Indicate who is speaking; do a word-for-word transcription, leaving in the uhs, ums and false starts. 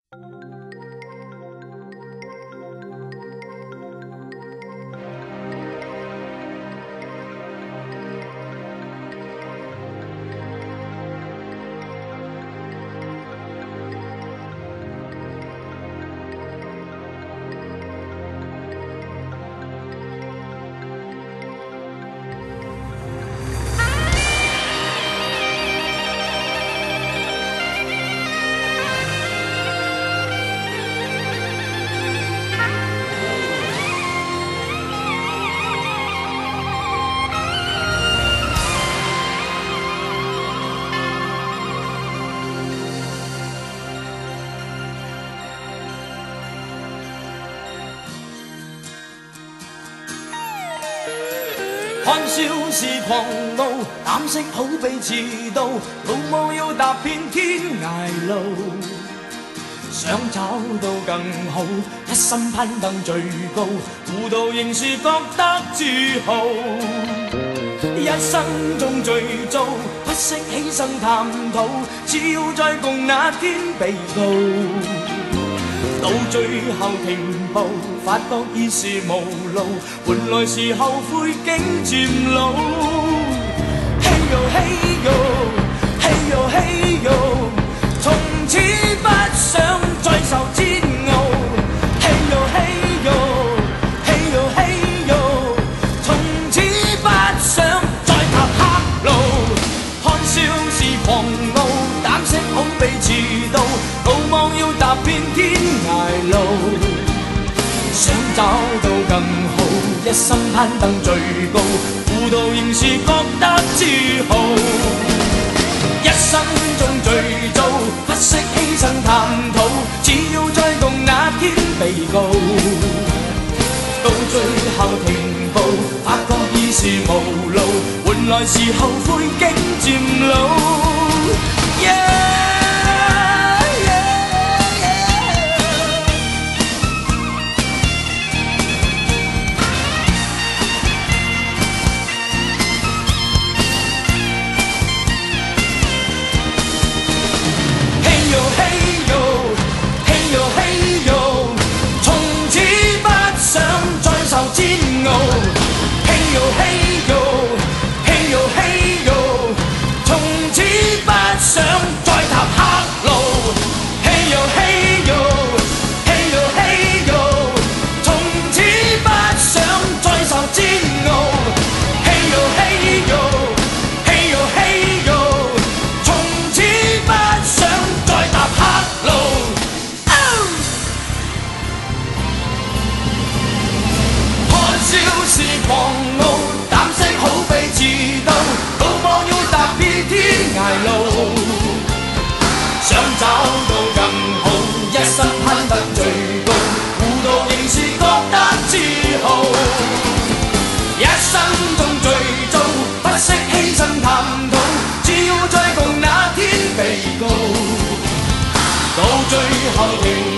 Speaker 1: 看笑是狂怒，胆色好比遲到，路網要踏遍天涯路。想找到更好，一心攀登最高，糊塗仍是覺得自豪。一生中最糟，不惜犧牲探討，只要再共那天被告。到最後停步，發覺已是無路，換來是後悔竟漸老。嘿呦嘿呦，嘿呦嘿呦，從此不想再受煎熬。嘿呦嘿呦，嘿呦嘿呦，從此不想再踏黑路。看笑是狂怒，膽色好比遲到，路網要踏遍天涯路。想找到更好，一心攀登最高，糊塗仍是覺得自豪。一生中最糟，不惜犧牲探討，只要再共那天被告。到最後停步，發覺已是無路，換來是後悔竟漸老。Yeah! 想找到更好，一生攀登最高，糊塗仍是覺得自豪。一生中最糟，不惜犧牲探討，只要再共那天被告。到最後停